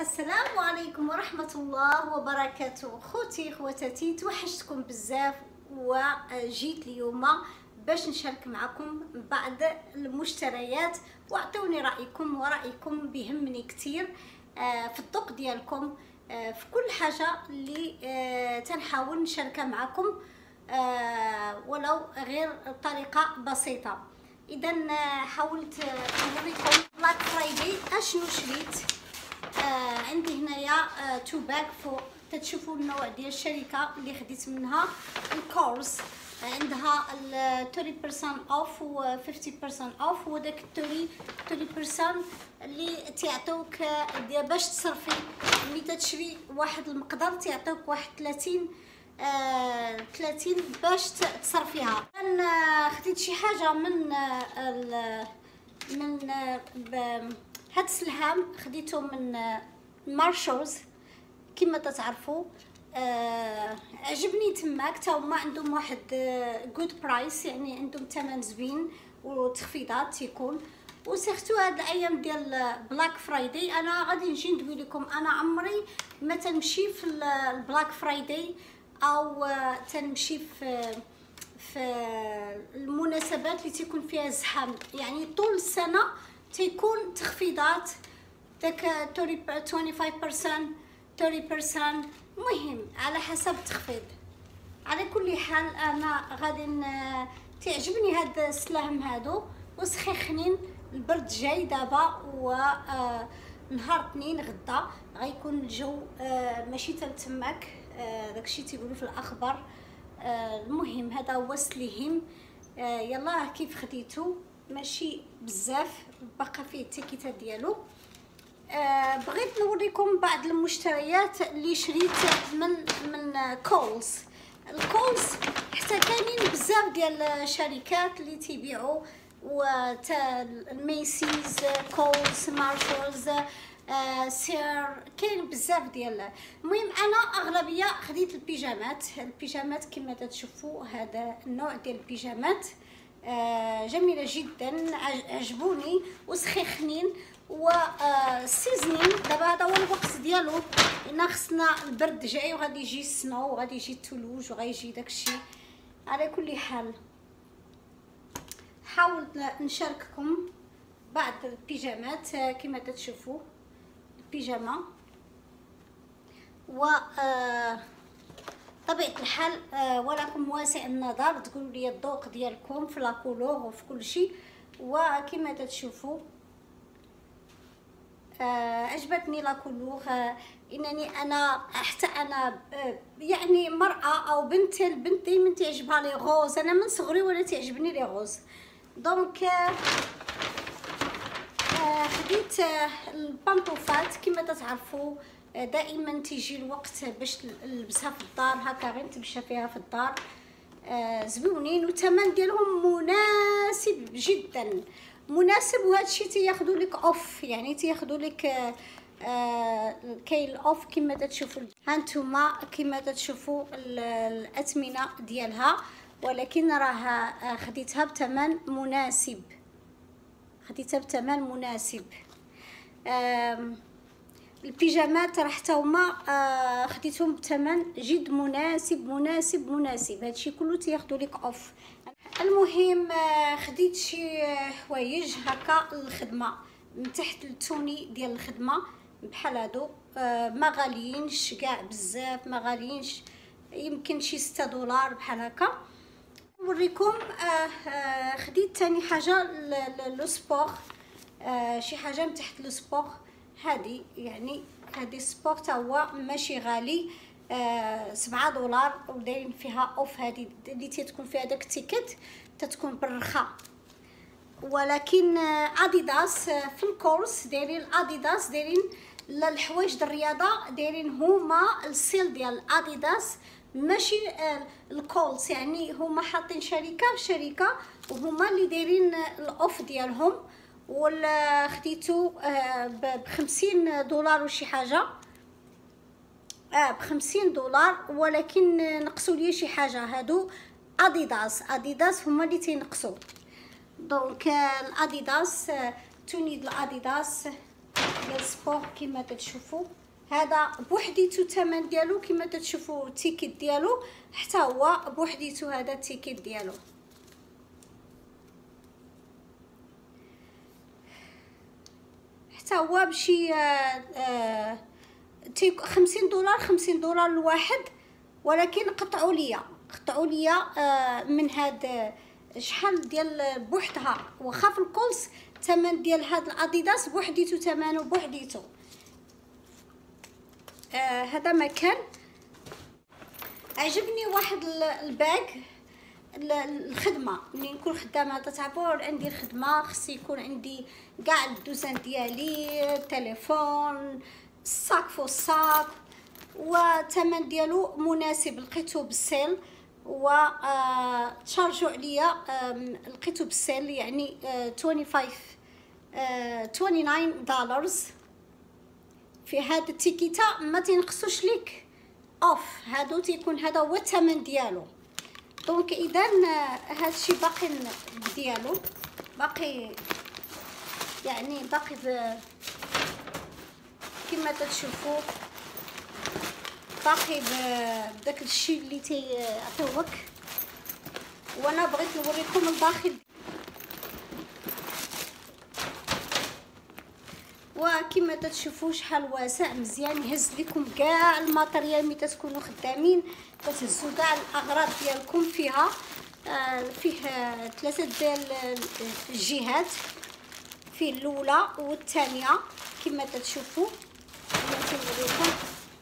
السلام عليكم ورحمة الله وبركاته. خوتي خواتاتي توحشتكم بزاف وجيت اليوم باش نشارك معكم بعض المشتريات واعطوني رأيكم، ورأيكم بيهمني كتير في الذوق ديالكم في كل حاجة اللي تنحاول نشاركها معكم ولو غير بطريقة بسيطة. إذا حاولت نوريكم بلاك فرايداي اشنو شريت. عندي هنايا تو باك فوق تتشوفوا النوع ديال الشركه اللي خديت منها الكورس. عندها 30% اوف و 50% اوف، وداك 30% اللي تيعطيوك باش تصرفي ملي تشري واحد المقدار تيعطيوك واحد 30 باش تصرفيها. انا خديت شي حاجه من هاد السلهام خديته من مارشوز كما تتعرفوا. عجبني تماك تا هما عندهم واحد جود برايس، يعني عندهم ثمن زوين وتخفيضات تيكون. وسيرتو هاد الايام ديال بلاك فرايداي انا غادي نجي ندوي لكم. انا عمري ما تنمشي في البلاك فرايداي او تنمشي في المناسبات اللي تيكون فيها زحام، يعني طول السنه تيكون تخفيضات داك 25% 30%، مهم على حسب التخفيض. على كل حال انا غادي تعجبني هاد السلاهم هادو وسخيخنين. البرد جاي دابا و نهار اثنين غدا غيكون الجو ماشي تماك داكشي تيقولوا في الاخبار. المهم هذا هو السليهم. يلا كيف خديتو ماشي بزاف، بقى فيه التيكيتات ديالو. بغيت نوريكم بعض المشتريات اللي شريت من كولز. الكولز حتى كاينين بزاف ديال الشركات اللي تيبيعوا، الميسيز، كولز، مارشالز، سير، كاين بزاف ديال. المهم انا اغلبيه خديت البيجامات كما تشوفوا. هذا النوع ديال البيجامات جميله جدا، عجبوني وسخيخنين وسيزنين. دابا هذا هو الوقت ديالو، لان خصنا البرد جاي وغادي يجي السنو وغادي يجي الثلوج وغيجي داكشي. على كل حال حاولت نشارككم بعض البيجامات كما تشوفوا. البيجامه و طبيعة الحال ولكم واسع النظر تقولوا لي الذوق ديالكم في لا كولور وفي كل شيء. وكما تشوفوا عجبتني لا كولور، انني انا حتى انا يعني مرأة او بنت، البنت دائما تعجبها لي غوز. انا من صغري ولا تعجبني لي غوز. دونك خديت البانطوفات كما تعرفوا. دائما تيجي الوقت باش نلبسها في الدار هكا، غير نتمشى فيها في الدار. زوينين والثمن ديالهم مناسب جدا، مناسب. وهذا الشيء تياخذوا لك اوف، يعني تياخذوا لك كاين الاوف كما تشوفوا. هانتوما كما تشوفوا الاثمنه ديالها، ولكن راه خديتها بثمن مناسب، البيجامات راه حتى هما خديتهم بثمن جد مناسب. هادشي كله تياخذوا لك اوف. المهم خديت شي حوايج هكا للخدمه من تحت التوني ديال الخدمه بحال هادو. ما غاليينش كاع بزاف، ما غاليينش، يمكن شي $6 بحال هكا. نوريكم خديت ثاني حاجه لو سبور، شي حاجه من تحت لو سبور. هذه يعني هذه سبور تا هو ماشي غالي، $7 ودايرين فيها اوف. هذه اللي تتكون فيها داك التيكت تتكون بالرخا. ولكن اديداس في الكورس دايرين، اديداس دايرين للحوايج د الرياضه، دايرين هما السيل ديال اديداس ماشي الكولز، يعني هما حاطين شركه وهما اللي دايرين الاوف ديالهم. ولا خديتو $50 وشي حاجه، $50، ولكن نقصوا لي شي حاجه. هادو اديداس هما اللي تينقصوا. دونك الاديداس توني د الاديداس ديال سبور كما تشوفوا. هذا بوحديتو الثمن ديالو كما تشوفوا، التيكيت ديالو حتى هو بوحديتو، هذا التيكيت ديالو. حتى هو بشي 50 دولار 50 دولار الواحد، ولكن قطعوا ليا من هاد شحال ديال بوحدها، واخا في الكولس الثمن ديال هاد الاديداس بوحديتو، ثمنه بوحديتو. هذا مكان عجبني واحد الباك الخدمه. ملي نكون خدامه تعرفوا عندي الخدمه، خص يكون عندي كاع الدوزان ديالي، التليفون، الصاك فوق الصاك، والثمن ديالو مناسب. لقيتو بالسيل و تشارجوا عليا، لقيتو بالسيل يعني 29 دولار. في هاد التيكيتا ما تنقصوش ليك اوف، هادو تيكون هذا هو الثمن ديالو. دونك اذا هادشي باقي ديالو، باقي يعني باقي كما تشوفوا، باقي بداك الشيء اللي تيعطيوك. وانا بغيت نوريكم الداخل. وكما تشوفوا شحال واسع، مزيان يهز لكم كاع الماتريال ملي تكونوا خدامين، كتهزوا كاع الاغراض ديالكم فيها. فيه 3 ديال الجهات، فيه الاولى والثانيه كما تشوفوا. نوريكم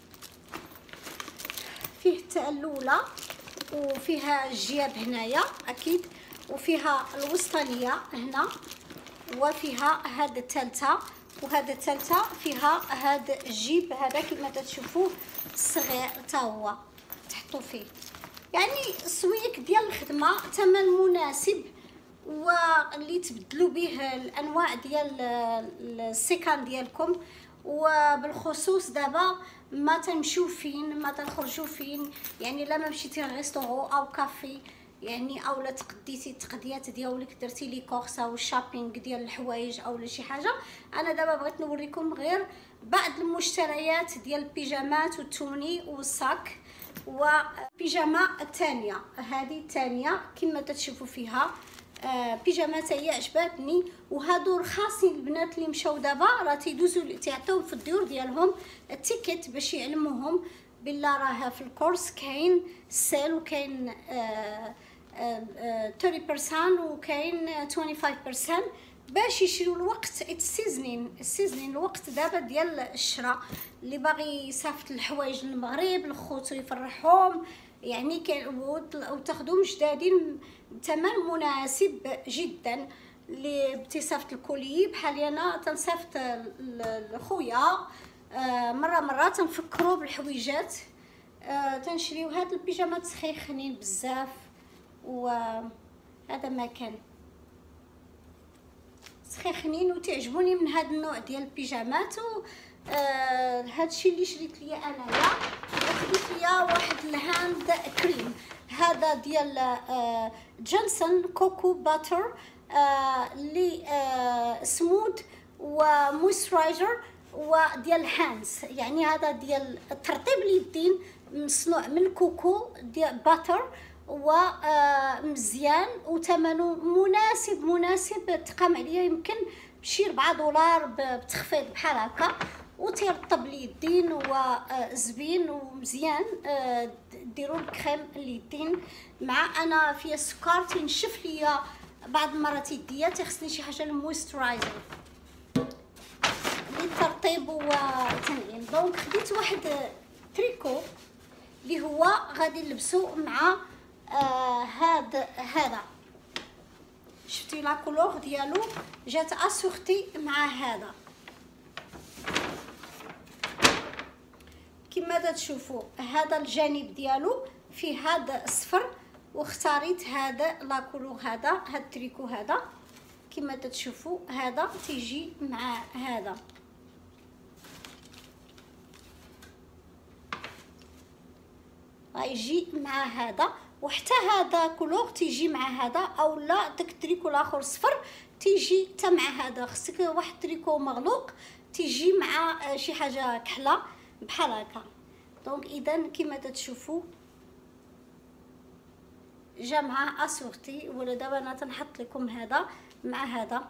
فيه حتى الاولى، وفيها الجياب هنايا اكيد، وفيها الوسطانيه هنا، وفيها هاد الثالثه، وهذا الثالثه فيها هذا الجيب هذا كما تشوفوا الصغير حتى هو تحطوا فيه. يعني السويك ديال الخدمه ثمن مناسب، واللي تبدلوا به الانواع ديال السكان ديالكم. وبالخصوص دابا ما تمشيو فين، ما تخرجوا فين، يعني لا ما مشيتي للريستورو او كافي يعني، او لا تقديتي التقديات ديالك، درتي لي كورس او الشوبينغ ديال الحوايج او شي حاجه. انا دابا بغيت نوريكم غير بعض المشتريات ديال البيجامات والتوني والصاك. وبيجامه الثانيه، هذه الثانيه كما تشوفوا فيها بيجامات هي عجبتني، وهادو رخاصين. البنات اللي مشاو دابا راه تيدوزوا تيعطيو في الديور ديالهم التيكيت باش يعلموهم بالله راه في الكورس كاين سيل، وكاين 30% وكاين 25%، باش يشريو الوقت السيزنين الوقت دابا ديال الشراء. اللي باغي يصيفط الحوايج للمغرب لخوتو يفرحهم يعني وتاخذوهم جدادين بثمن مناسب جدا. اللي بتصيفط الكولي بحال انا تنصيفط لخويا مره تنفكروا بالحويجات، تنشريو هاد البيجامات سخيخنين بزاف. وهذا ما كان سخيخنين وتعجبوني من هاد النوع ديال البيجامات. هادشي اللي شريت ليا انايا. خديت ليا واحد الهاند كريم، هذا ديال جونسون كوكو باتر، اللي سموث ومويسترايزر وديال هاندز، يعني هذا ديال ترطيب اليدين، مصنوع من الكوكو ديال باتر، ومزيان وثمنه مناسب. تقام عليا يمكن بشي 4 دولار بتخفيض بحال هكا، وتيرطب اليدين وزبين ومزيان. ديروا الكريم اليدين مع انا فيها السكر تنشف ليا بعض المرات يديا، تيخصني شي حاجه المويسترايزر للترطيب وتنعيم. دونك خديت واحد تريكو اللي هو غادي نلبسو مع هذا. شفتي لا كولور ديالو جات اسورتي مع هذا كما تشوفوا. هذا الجانب ديالو فيه هذا الصفر، واختاريت هذا لا كولور، هذا التريكو هذا كما تشوفوا. هذا تيجي مع هذا، غيجي مع هذا، وحتى هذا كولور تيجي مع هذا، او لا داك التريكو الاخر صفر تيجي حتى مع هذا، خصك واحد تريكو مغلوق تيجي مع شي حاجه كحله بحال هكا. دونك اذا كما تشوفوا جا مع اسورتي. ولا دابا انا تنحط لكم هذا مع هذا.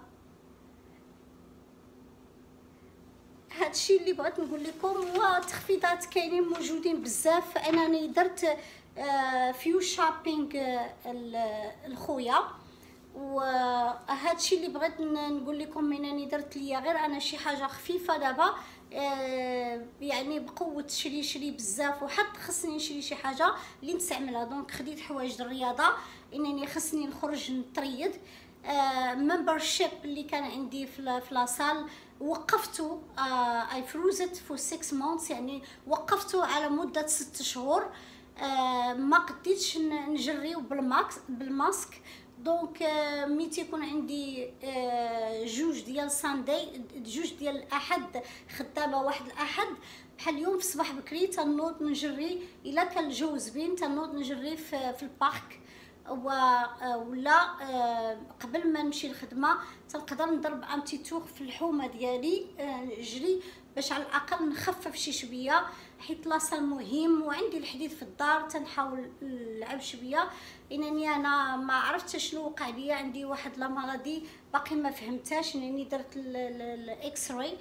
هادشي اللي بغيت نقول لكم. والتخفيضات كاينين موجودين بزاف. انني درت فيو شوبينغ الخويا، وهادشي اللي بغيت نقول لكم. انني درت ليا غير انا شي حاجه خفيفه دابا، يعني بقوه شري بزاف، وحتى خصني نشري شي حاجه اللي نستعملها. دونك خديت حوايج الرياضه، انني خصني نخرج نتريض. ممبرشيب اللي كان عندي في لاصال وقفته، اي فروزت فور 6 مونثs، يعني وقفته على مده 6 شهور. ما قديتش نجريو بالماسك. دونك ملي تيكون عندي جوج ديال ساندي، جوج ديال الاحد خدامه، واحد الاحد بحال اليوم في الصباح بكري تنوض نجري. الا كان الجو زوين تنوض نجري في البارك، ولا قبل ما نمشي الخدمه تنقدر نضرب ان تي تور في الحومه ديالي نجري باش على الاقل نخفف شي شويه، حيت لاصال مهم. وعندي الحديد في الدار تنحاول نلعب شويه. انني انا ما عرفتش شنو وقع ليا، عندي واحد لا مرضي باقي ما فهمتاش. انني درت الاكس راي،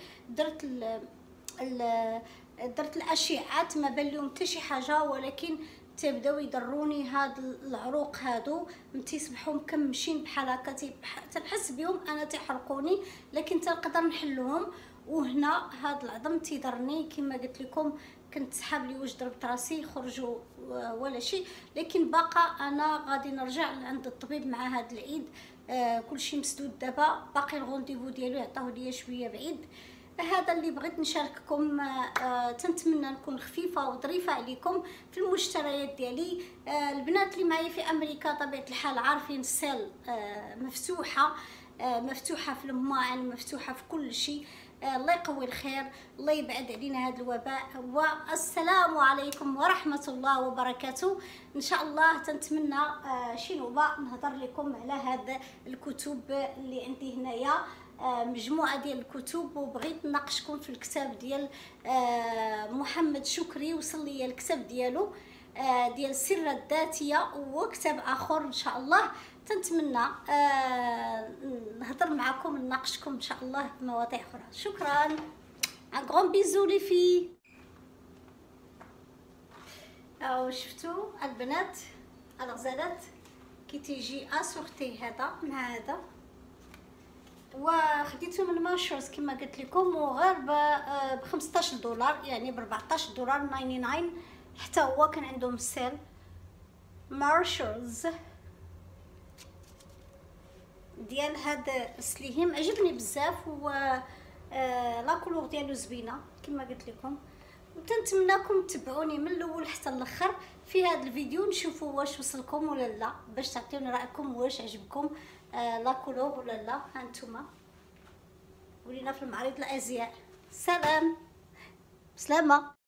درت الاشعات، ما بان لهم حتى شي حاجه، ولكن تبداو يضروني هاد العروق هادو تيصبحوا مكمشين بحال هكا، تنحس بهم انا تيحرقوني، لكن تنقدر نحلهم. وهنا هاد العظم تيضرني كما قلت لكم. كنت سحاب لي واش ضربت راسي خرجوا ولا شيء، لكن باقا انا غادي نرجع عند الطبيب مع هاد العيد. كلشي مسدود دابا، باقي الغونديفو ديالو يعطيوه ليا شويه بعيد. هذا اللي بغيت نشارككم. تنتمنى نكون خفيفه وظريفه عليكم في المشتريات ديالي. البنات اللي معايا في امريكا طبيعه الحال عارفين السيل مفتوحه في الماعن، مفتوحه في كل شيء. الله يقوي الخير، الله يبعد علينا هذا الوباء. والسلام عليكم ورحمه الله وبركاته. ان شاء الله تنتمنى شي نوبه نهضر لكم على هذا الكتب اللي عندي هنايا، مجموعه ديال الكتب. وبغيت نناقشكم في الكتاب ديال محمد شكري، وصل لي الكتاب ديالو ديال السيره الذاتيه، وكتاب اخر ان شاء الله. تنتمنى نهضر معكم نناقشكم ان شاء الله في مواضيع اخرى. شكرا، ان غون بيزو لي في. او شفتوا البنات الغزالات كي تيجي اسورتي هذا مع هذا، وخديته من مارشوز كما قلت لكم، وغير ب 15 دولار، يعني ب 14 دولار 99. حتى هو كان عندهم سيل مارشوز ديال هذا السليهم، عجبني بزاف. و لا كولور ديالو زوينه كما قلت لكم. وتنتمنىكم تتبعوني من الاول حتى الاخر في هذا الفيديو، نشوفوا واش وصلكم ولا لا، باش تعطيوني رايكم واش عجبكم لا كولور ولا لا. هانتوما ولينا في المعرض الازياء. سلام، سلامه.